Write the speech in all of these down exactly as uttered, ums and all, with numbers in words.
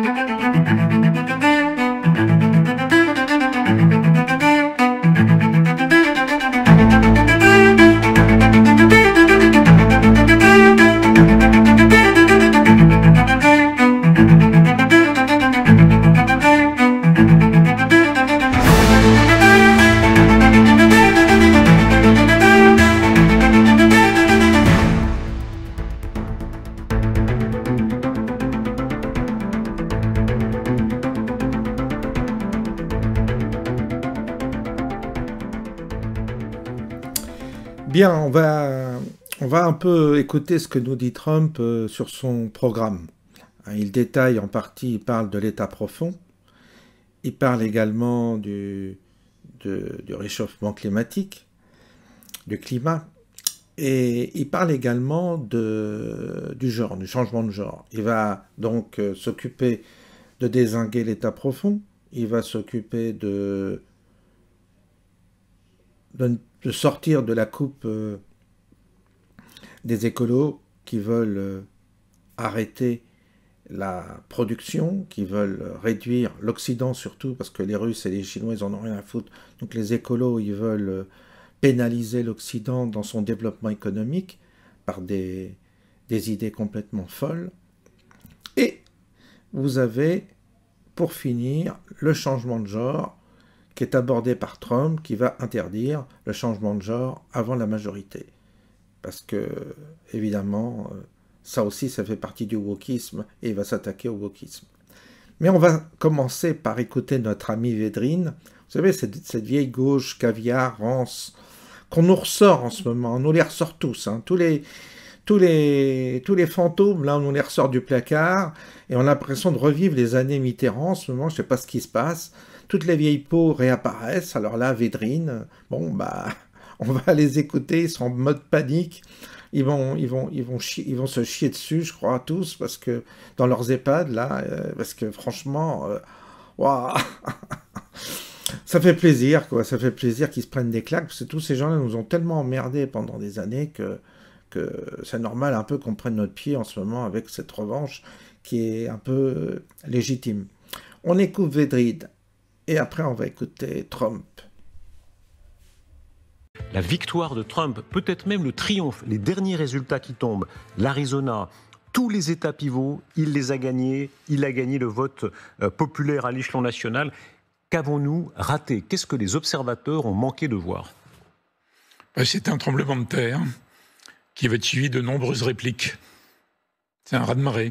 Bien, on va, on va un peu écouter ce que nous dit Trump euh, sur son programme. Il détaille en partie, il parle de l'état profond, il parle également du, de, du réchauffement climatique, du climat, et il parle également de, du genre, du changement de genre. Il va donc euh, s'occuper de dézinguer l'état profond, il va s'occuper de, de de sortir de la coupe euh, des écolos qui veulent euh, arrêter la production, qui veulent réduire l'Occident surtout, parce que les Russes et les Chinois, ils en ont rien à foutre. Donc les écolos, ils veulent euh, pénaliser l'Occident dans son développement économique par des, des idées complètement folles. Et vous avez, pour finir, le changement de genre, qui est abordé par Trump, qui va interdire le changement de genre avant la majorité. Parce que, évidemment, ça aussi, ça fait partie du wokisme, et il va s'attaquer au wokisme. Mais on va commencer par écouter notre ami Védrine. Vous savez, cette, cette vieille gauche caviar, rance, qu'on nous ressort en ce moment. On nous les ressort tous, hein. Tous les... Tous les, tous les fantômes, là, on nous les ressort du placard, et on a l'impression de revivre les années Mitterrand en ce moment, je ne sais pas ce qui se passe. Toutes les vieilles peaux réapparaissent, alors là, Védrine, bon, bah, on va les écouter, ils sont en mode panique, ils vont, ils vont, ils vont, chier, ils vont se chier dessus, je crois, tous, parce que, dans leurs EHPAD, là, euh, parce que, franchement, euh, waouh, ça fait plaisir, quoi, ça fait plaisir qu'ils se prennent des claques, parce que tous ces gens-là nous ont tellement emmerdés pendant des années que que c'est normal un peu qu'on prenne notre pied en ce moment avec cette revanche qui est un peu légitime. On écoute Védrine et après on va écouter Trump. La victoire de Trump, peut-être même le triomphe, les derniers résultats qui tombent, l'Arizona, tous les États pivots, il les a gagnés, il a gagné le vote euh, populaire à l'échelon national. Qu'avons-nous raté? Qu'est-ce que les observateurs ont manqué de voir? C'est un tremblement de terre qui va être suivi de nombreuses répliques. C'est un raz-de-marée.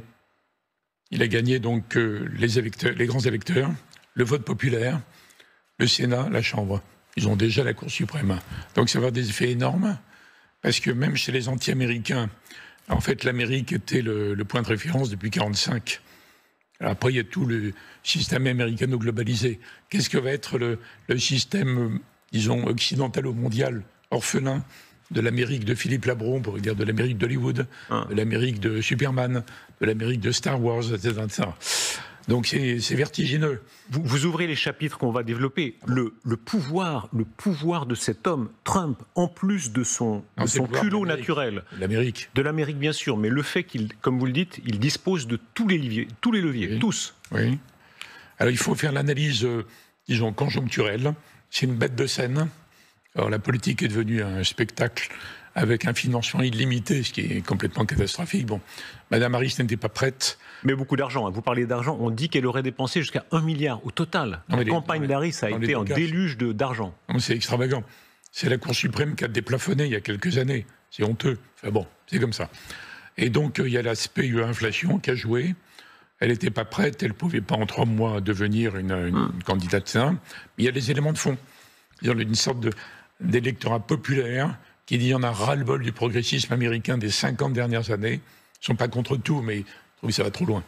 Il a gagné donc euh, les, électeurs, les grands électeurs, le vote populaire, le Sénat, la Chambre. Ils ont déjà la Cour suprême. Donc ça va avoir des effets énormes, parce que même chez les anti-américains, en fait, l'Amérique était le, le point de référence depuis mille neuf cent quarante-cinq. Alors après, il y a tout le système américano-globalisé. Qu'est-ce que va être le, le système, disons, occidental ou mondial, orphelin de l'Amérique de Philippe Labro, on pourrait dire de l'Amérique d'Hollywood, ah. de l'Amérique de Superman, de l'Amérique de Star Wars, et cetera et cetera. Donc c'est vertigineux. Vous, vous ouvrez les chapitres qu'on va développer. Le, le, pouvoir, le pouvoir de cet homme, Trump, en plus de son, non, de son culot naturel. L'Amérique. De l'Amérique, bien sûr, mais le fait qu'il, comme vous le dites, il dispose de tous les leviers, tous les leviers, oui. tous. Oui. Alors il faut faire l'analyse, euh, disons, conjoncturelle. C'est une bête de scène. Alors la politique est devenue un spectacle avec un financement illimité, ce qui est complètement catastrophique. Bon, Madame Harris n'était pas prête. Mais beaucoup d'argent. Hein. Vous parlez d'argent. On dit qu'elle aurait dépensé jusqu'à un milliard au total. Non, la campagne d'Harris a été un déluge d'argent. C'est extravagant. C'est la Cour suprême qui a déplafonné il y a quelques années. C'est honteux. Enfin bon, c'est comme ça. Et donc il y a l'aspect inflation qui a joué. Elle n'était pas prête. Elle ne pouvait pas en trois mois devenir une, une, hum. une candidate saine. Mais il y a des éléments de fond. Il y a une sorte de d'électorat populaire qui dit qu'il y en a ras-le-bol du progressisme américain des cinquante dernières années. Ils ne sont pas contre tout, mais ils trouvent que ça va trop loin.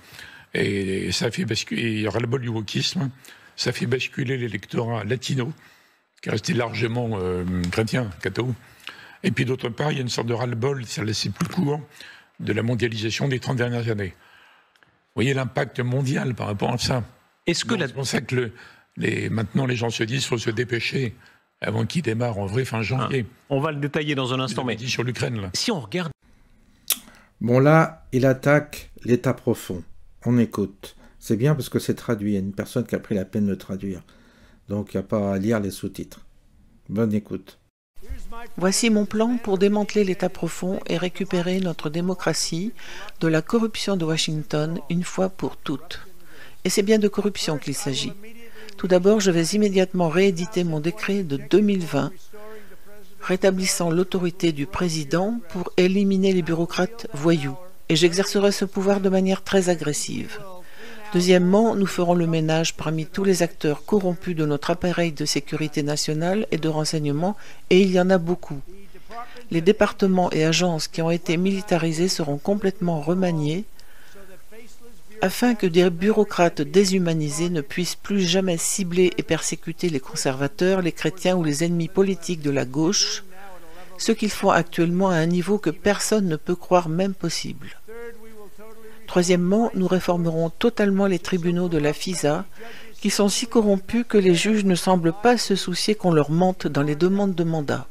Et ça fait basculer, ras-le-bol du wokisme, ça fait basculer l'électorat latino, qui est resté largement euh, chrétien, catho. Et puis d'autre part, il y a une sorte de ras-le-bol, ça laissait plus court, de la mondialisation des trente dernières années. Vous voyez l'impact mondial par rapport à ça. Est-ce que la... C'est pour ça que le, les, maintenant les gens se disent qu'il faut se dépêcher avant qu'il démarre en vrai fin janvier. Ah, on va le détailler dans un instant, mais dit sur l'Ukraine là. Si on regarde... Bon là, il attaque l'état profond. On écoute. C'est bien parce que c'est traduit. Il y a une personne qui a pris la peine de traduire. Donc il n'y a pas à lire les sous-titres. Bonne écoute. Voici mon plan pour démanteler l'État profond et récupérer notre démocratie de la corruption de Washington une fois pour toutes. Et c'est bien de corruption qu'il s'agit. Tout d'abord, je vais immédiatement rééditer mon décret de deux mille vingt, rétablissant l'autorité du président pour éliminer les bureaucrates voyous. Et j'exercerai ce pouvoir de manière très agressive. Deuxièmement, nous ferons le ménage parmi tous les acteurs corrompus de notre appareil de sécurité nationale et de renseignement, et il y en a beaucoup. Les départements et agences qui ont été militarisés seront complètement remaniés afin que des bureaucrates déshumanisés ne puissent plus jamais cibler et persécuter les conservateurs, les chrétiens ou les ennemis politiques de la gauche, ce qu'ils font actuellement à un niveau que personne ne peut croire même possible. Troisièmement, nous réformerons totalement les tribunaux de la FISA, qui sont si corrompus que les juges ne semblent pas se soucier qu'on leur mente dans les demandes de mandat.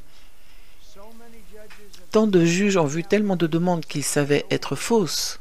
Tant de juges ont vu tellement de demandes qu'ils savaient être fausses,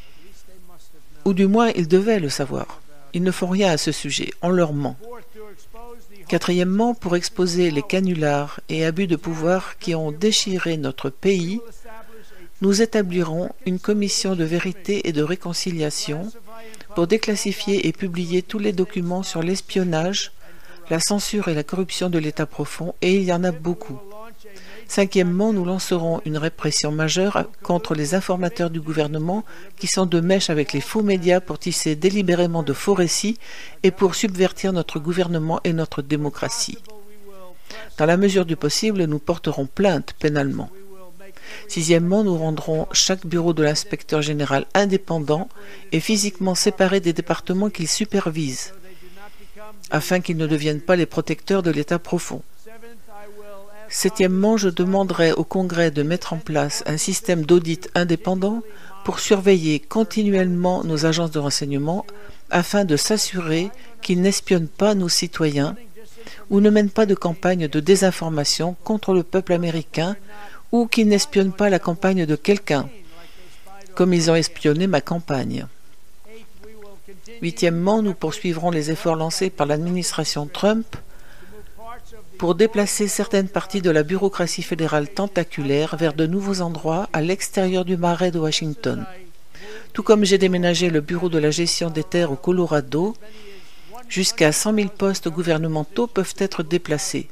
ou du moins ils devaient le savoir. Ils ne font rien à ce sujet, on leur ment. Quatrièmement, pour exposer les canulars et abus de pouvoir qui ont déchiré notre pays, nous établirons une commission de vérité et de réconciliation pour déclassifier et publier tous les documents sur l'espionnage, la censure et la corruption de l'État profond, et il y en a beaucoup. Cinquièmement, nous lancerons une répression majeure contre les informateurs du gouvernement qui sont de mèche avec les faux médias pour tisser délibérément de faux récits et pour subvertir notre gouvernement et notre démocratie. Dans la mesure du possible, nous porterons plainte pénalement. Sixièmement, nous rendrons chaque bureau de l'inspecteur général indépendant et physiquement séparé des départements qu'il supervise, afin qu'ils ne deviennent pas les protecteurs de l'État profond. Septièmement, je demanderai au Congrès de mettre en place un système d'audit indépendant pour surveiller continuellement nos agences de renseignement afin de s'assurer qu'ils n'espionnent pas nos citoyens ou ne mènent pas de campagne de désinformation contre le peuple américain ou qu'ils n'espionnent pas la campagne de quelqu'un, comme ils ont espionné ma campagne. Huitièmement, nous poursuivrons les efforts lancés par l'administration Trump pour déplacer certaines parties de la bureaucratie fédérale tentaculaire vers de nouveaux endroits à l'extérieur du marais de Washington. Tout comme j'ai déménagé le bureau de la gestion des terres au Colorado, jusqu'à cent mille postes gouvernementaux peuvent être déplacés.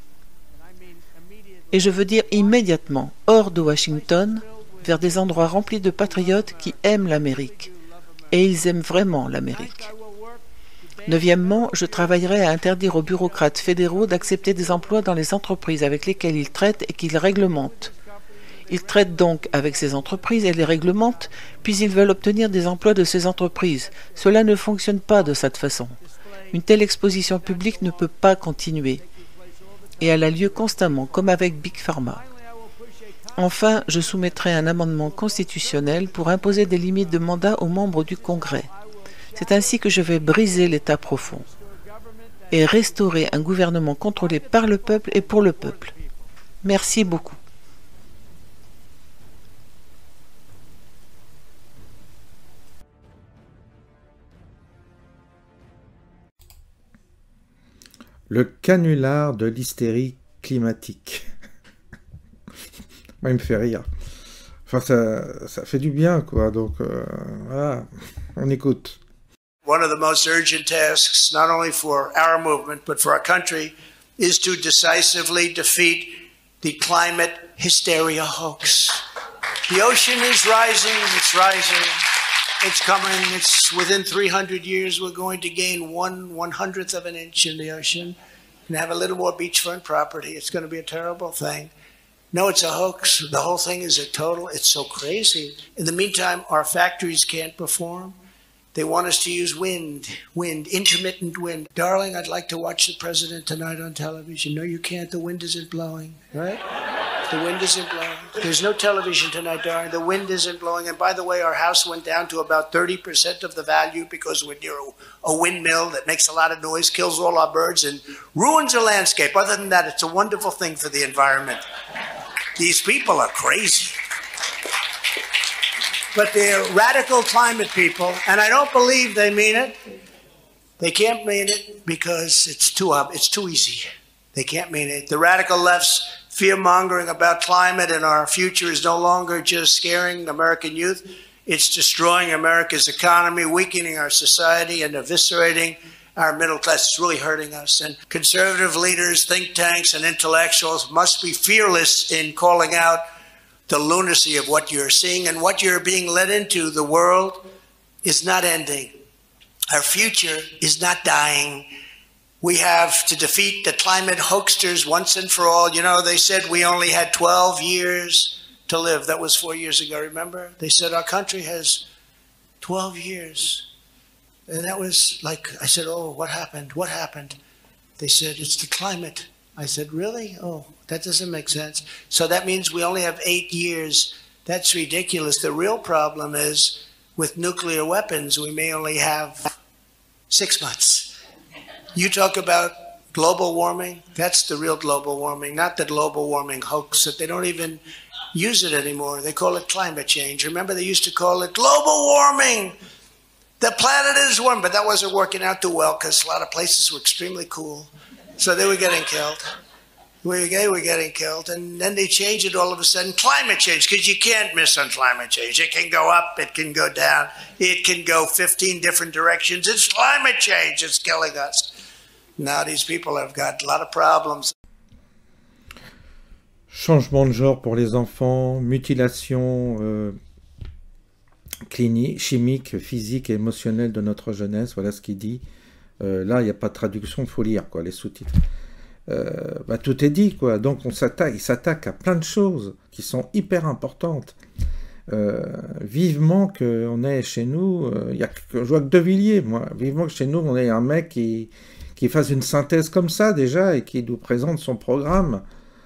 Et je veux dire immédiatement, hors de Washington, vers des endroits remplis de patriotes qui aiment l'Amérique. Et ils aiment vraiment l'Amérique. Neuvièmement, je travaillerai à interdire aux bureaucrates fédéraux d'accepter des emplois dans les entreprises avec lesquelles ils traitent et qu'ils réglementent. Ils traitent donc avec ces entreprises et les réglementent, puis ils veulent obtenir des emplois de ces entreprises. Cela ne fonctionne pas de cette façon. Une telle exposition publique ne peut pas continuer. Et elle a lieu constamment, comme avec Big Pharma. Enfin, je soumettrai un amendement constitutionnel pour imposer des limites de mandat aux membres du Congrès. C'est ainsi que je vais briser l'État profond et restaurer un gouvernement contrôlé par le peuple et pour le peuple. Merci beaucoup. Le canular de l'hystérie climatique. Moi, il me fait rire. Enfin, ça, ça fait du bien, quoi. Donc, euh, voilà, on écoute. One of the most urgent tasks, not only for our movement, but for our country, is to decisively defeat the climate hysteria hoax. The ocean is rising, it's rising, it's coming, it's within three hundred years we're going to gain one one hundredth of an inch in the ocean and have a little more beachfront property. It's going to be a terrible thing. No, it's a hoax. The whole thing is a total, it's so crazy. In the meantime, our factories can't perform. They want us to use wind, wind, intermittent wind. Darling, I'd like to watch the president tonight on television. No, you can't. The wind isn't blowing, right? The wind isn't blowing. There's no television tonight, darling. The wind isn't blowing. And by the way, our house went down to about thirty percent of the value because we're near a, a windmill that makes a lot of noise, kills all our birds, and ruins the landscape. Other than that, it's a wonderful thing for the environment. These people are crazy. But they're radical climate people, and I don't believe they mean it. They can't mean it because it's too ob- it's too easy. They can't mean it. The radical left's fear-mongering about climate and our future is no longer just scaring American youth. It's destroying America's economy, weakening our society, and eviscerating our middle class. It's really hurting us. And conservative leaders, think tanks, and intellectuals must be fearless in calling out the lunacy of what you're seeing and what you're being led into. The world is not ending. Our future is not dying. We have to defeat the climate hoaxers once and for all. You know, they said we only had twelve years to live. That was four years ago, remember? They said our country has twelve years. And that was like, I said, oh, what happened? What happened? They said, it's the climate. I said, really? Oh, that doesn't make sense. So that means we only have eight years. That's ridiculous. The real problem is with nuclear weapons, we may only have six months. You talk about global warming, that's the real global warming, not the global warming hoax that they don't even use it anymore. They call it climate change. Remember, they used to call it global warming. The planet is warm, but that wasn't working out too well because a lot of places were extremely cool. So they were getting killed. We, they were getting killed. And then they changed it all of a sudden, climate change, because you can't miss on climate change. It can go up, it can go down, it can go fifteen different directions. It's climate change, it's killing us. Now these people have got a lot of problems. Changement de genre pour les enfants, mutilation euh, clinique, chimique, physique et émotionnelle de notre jeunesse, voilà ce qu'il dit. Euh, là, il n'y a pas de traduction, il faut lire quoi, les sous-titres. Euh, bah, tout est dit, quoi. Donc on s'attaque, il s'attaque à plein de choses qui sont hyper importantes. Euh, vivement qu'on ait chez nous, euh, y a, je vois que De Villiers, moi, vivement que chez nous, on ait un mec qui, qui fasse une synthèse comme ça déjà et qui nous présente son programme.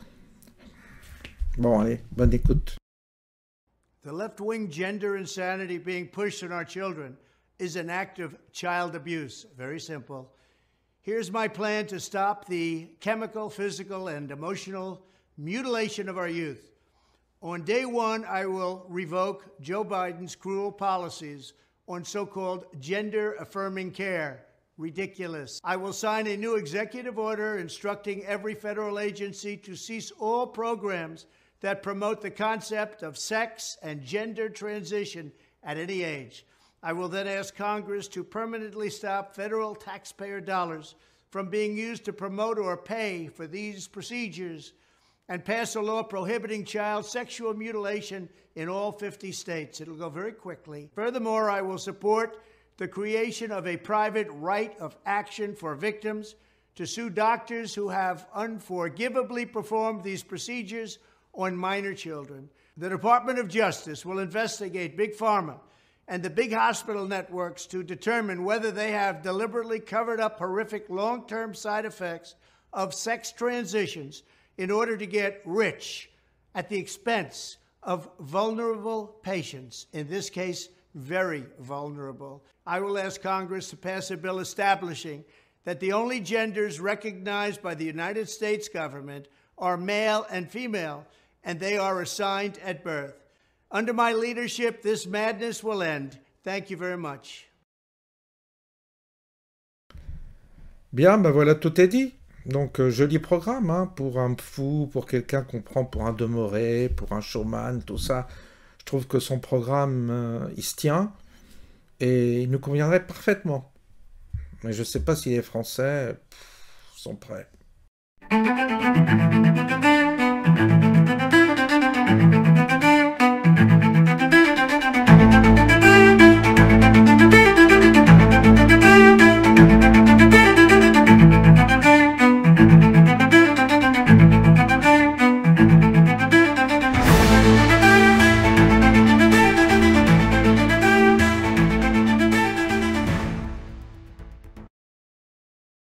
Bon, allez, bonne écoute. The left-wing gender insanity being pushed on our children is an act of child abuse. Very simple. Here's my plan to stop the chemical, physical, and emotional mutilation of our youth. On day one, I will revoke Joe Biden's cruel policies on so-called gender-affirming care. Ridiculous. I will sign a new executive order instructing every federal agency to cease all programs that promote the concept of sex and gender transition at any age. I will then ask Congress to permanently stop federal taxpayer dollars from being used to promote or pay for these procedures and pass a law prohibiting child sexual mutilation in all fifty states. It'll go very quickly. Furthermore, I will support the creation of a private right of action for victims to sue doctors who have unforgivably performed these procedures on minor children. The Department of Justice will investigate Big Pharma and the big hospital networks to determine whether they have deliberately covered up horrific long-term side effects of sex transitions in order to get rich at the expense of vulnerable patients, in this case, very vulnerable. I will ask Congress to pass a bill establishing that the only genders recognized by the United States government are male and female, and they are assigned at birth. Under my leadership, this madness will end. Thank you very much. Bien, ben voilà, tout est dit. Donc, euh, joli programme, hein, pour un fou, pour quelqu'un qu'on prend pour un demeuré, pour un showman, tout ça. Je trouve que son programme, euh, il se tient, et il nous conviendrait parfaitement. Mais je ne sais pas si les Français pff, sont prêts.